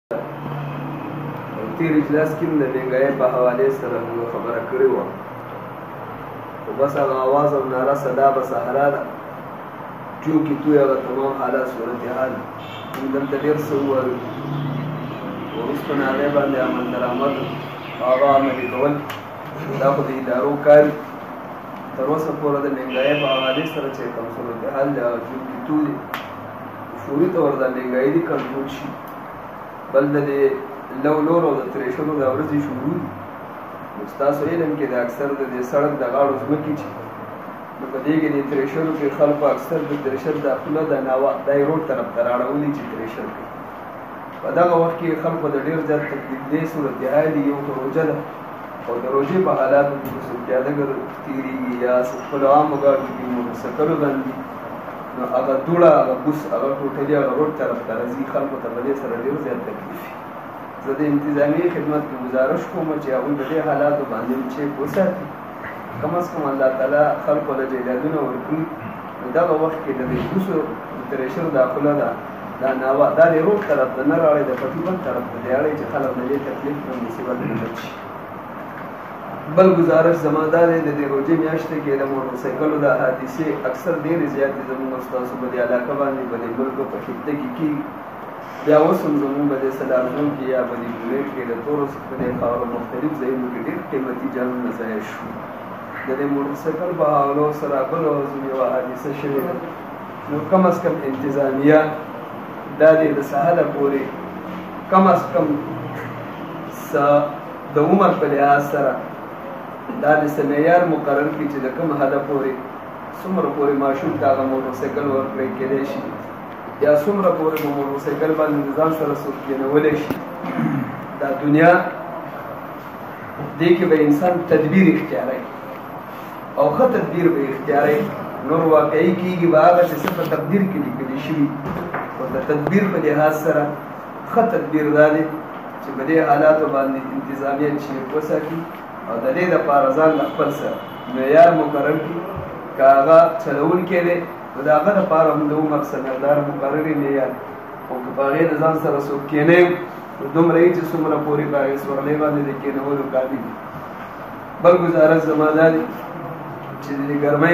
تیر اجلاس کې د بېګایۍ په حوالې سره موږ خبره کړې وه، خو بس هغه آواز او ناره صدا به صحرا ده، ټوکې توی هغه تمام حالات صورتحال. موږ دلته ډېر څه ووایو، وروسته نه هغې باندې عمل درآمد هغه عملي کول دا خو د ادارو کار وي. تر اوسه پورې د مهنګایۍ په حوالې سره چې کوم صورتحال دی هغه ټوکې تو دی، فوري طور د مهنګایي دې کنټرول شي. بل د دې لور او د ترېشرو د ورځې شروع دي، نو ستاسو علم کې د اکثر د دې سړک د غاړو ځمکې چې نو په دې کې د ترېشرو کې خلکو اکثر د ترېشر دا خوله د ناوه دا یې روډ طرف ته راړولي چې ترېشر کوي. په دغه وخت کې خلکو د ډېر زیات تکلیف دی صورتحال دي. یو خو روژه ده او د روژې په حالاتو کې که څوک پیادهګر تېرېږي یا خپلو عامو ګاډو کې موټرسایکلو باندې نو هغه دوړه هغه بوس هغه ټوټلي هغه روډ طرف ته راځي، خلکو ته په دې سره ډېر زیات تکلیف وي. زه د انتظامیې خدمت کې گزارش کوم چې هغوی په دې حالاتو باندې چیک وساتي، کم از کم الله تعالی خلکو له جایدادونه ورکړي. نو دغه وخت کې د دې بوسو د ترېشر دا خوله ده دا ناوه دا د روډ طرف ته نه راړی، د پټي بل طرف ته دی اړی چې خلک د دې تکلیف نه مصیبت نه بچ شي. بل گزارش زما دا دی د دې روژې میاشتې کې د موټرسایکلو د حادثې اکثر ډېرې زیاتې زموږ او ستاسو په دې علاقه باندې په دې ملک په خطه کې کېږي. بیا اوس هم زموږ په دې سلارزون کې یا په دې بولېټ کې د تورو په دې خاورو مختلف ځایونو کې ډېر قیمتي جانونه ضایع شو. د دې موټرسایکل په حوالو سره بل ورځ یوه حادثه شوې ده، نو کم از کم انتظامیه دا دې د څه حده پورې کم از کم د عمر په لحاظ سره دا د څه معیار مقرر کړي چې د کوم حده پورې څومره پورې ماشوم ته هغه موټرسایکل ورکړی کېدی شي یا څومره پورې به موټرسایکل باندې د ځان سره څوک کېنولی شي. دا دنیا دې کې به انسان تدبیر اختیاروي او ښه تدبیر به اختیاروي. نور واقعي کېږي به هغه چې څه په تقدیر کې لیکلي شوي، خو د تدبیر په لحاظ سره ښه تدبیر دا دی چې په دې حالاتو باندې انتظامیه چیک وساتي او د دې دپاره ځان له خپل سره معیار مقرر کړي. که هغه چلوونکی دی نو د هغه دپاره هم د عمر څه مقدار مقررې معیار، او که په هغې د ځان سره څوک کېنی نو دومره یې چې څومره پورې په هغې سورلۍ باندې د کېنولو قابل دي. بل گزارش زما دا دی چې د ګرمۍ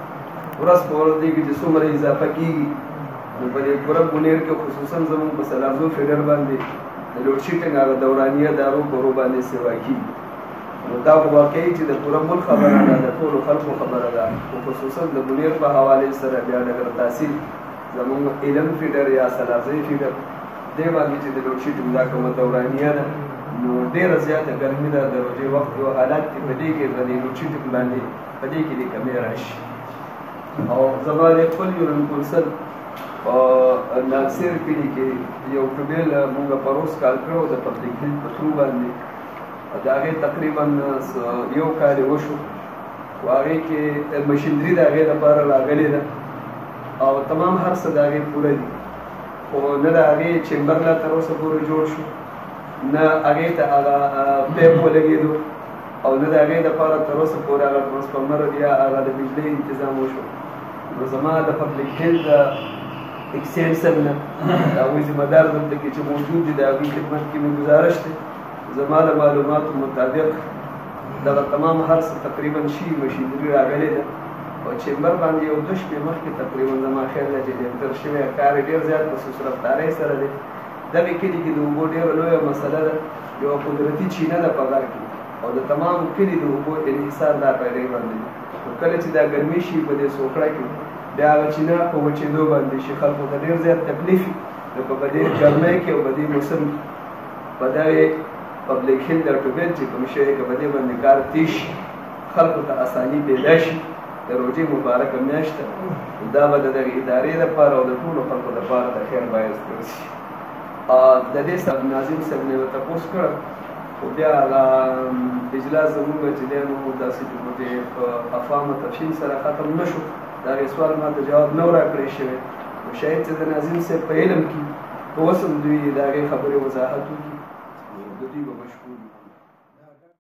ورځ په ورځ دی کې چې څومره اضافه کېږي نو په دې پوره بونیر کې خصوصا زموږ په سلارزو فیډر باندې د لوډ شیډینګ هغه دورانیه دارو کورو باندې سیوا کېږي. نو دا خو واقعي چې د پوره ملک خبره ده، د ټولو خلکو خبره ده، خو خصوصا د بونیر په حوالې سره بیا ډګر تحصیل زموږ علم فیډر یا سلارزی فیډر دې باندې چې د لوډ شیډینګ دا کومه دورانیه ده نو ډېره زیاته ګرمي ده. د روژې وخت یو حالات کې په دې کې د دې لوډ شیډینګ باندې په دې کې د کمې راشي. او زما د خپل یونن کونسل په ناصر کلي کې یو ټوبیل مونږ پروس کال کړی د پبلیک هیلث په ترو باندې، د هغې تقریبا یو کال یې وشو، خو هغې کې مشینري د هغې لپاره راغلې ده او تمام هر څه د هغې پوره دي، خو نه د هغې چیمبر لا تر اوسه پورې جوړ شو، نه هغې ته هغه پیپ ولګېدو او نه د هغې دپاره تر اوسه پورې هغه ټرانسفارمر یا هغه د بجلۍ انتظام وشو. نو زما د پبلیک هیلث د ایکسټینشن نه د هغوی ذمه دار دلته کې چې موجود دي د هغوی خدمت کې مې گزارش دی. زما د معلوماتو مطابق دغه تمام هر څه تقریبا شي مشینري راغلې ده او چیمبر باندې یو 2 شپې مخکې تقریبا زما خیال ده چې ډېر شوی کار یې ډېر زیات په سوس رفتارۍ سره دی. دغې کلي کې د اوبو ډېره لویه مسله ده، یوه قدرتي چینه ده په غر کې او د تمام کلي د اوبو انحصار دا په دې باندې دی. نو کله چې دا ګرمي شي په دې سوکړه کې بیا هغه چینه په وچېدو باندې شي، خلکو ته ډېر زیات تکلیف وي. نو په دې ګرمۍ کې او په دې موسم په دغې پبلیک هیلث د ټوبیل چې کوم شی که په دې باندې کار تېز شي خلکو ته اساني پیدا شي. د روژې مبارکه میاشت ده، دا به د دغې ادارې دپاره او د ټولو خلکو دپاره د خیر باعث ګرځي. د دې سره ناظم صاحب نه یې تپوس کړه، خو بیا هغه اجلاس زموږ چې دی نو داسې په افهام و تفهیم سره ختم نه شو، د هغې سوال ما ته جواب نه و راکړی شوی. نو شاید چې د ناظم صاحب په علم کې په اوس هم دوی د هغې خبرې وضاحت وکړي، نو د دوی به مشکور